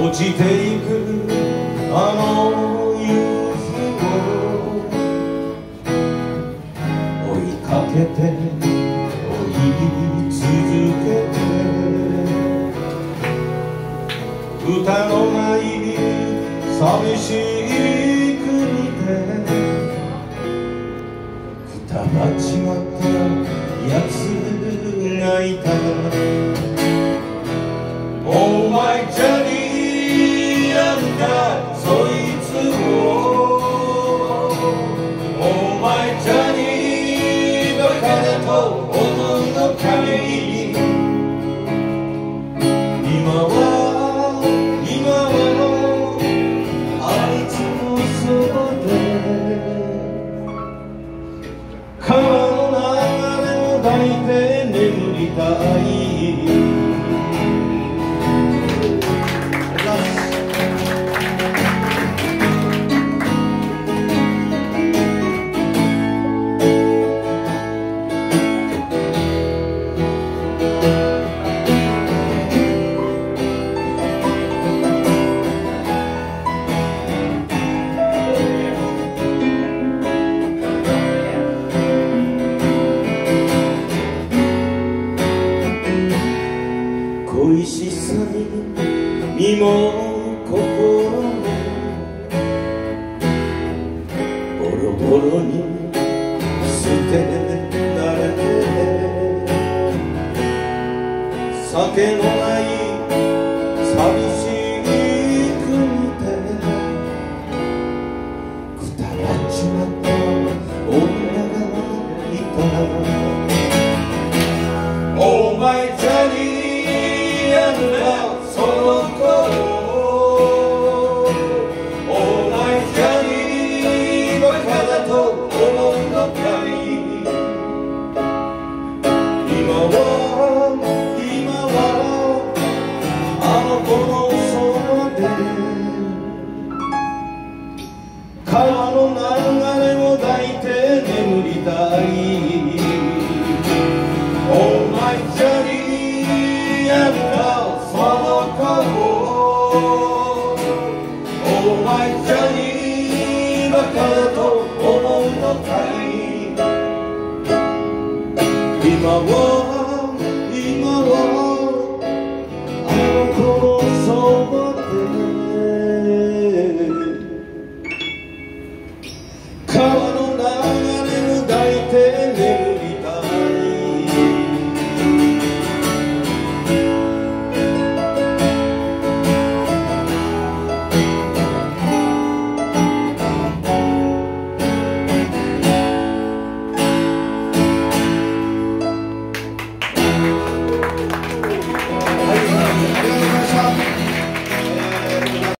落ちていくあの夕日を追いかけて追い続けて歌のない寂しい国でくたばっちまったやつがいた。お前じゃにやんだそいつを、お前じゃにバカだと思うのかい。今はあいつのそばで川の流れを抱いて眠りたい。恋しさに身も心もボロボロに捨てられて、酒のない寂しい国でくたばっちまった女がいた。お前じゃにその頃、お前じゃにバカだと思うのかい。今はあの子のそばで川の流れを抱いて眠りたい。お前じゃにやったその顔、お前じゃにバカだと思うのかい。今は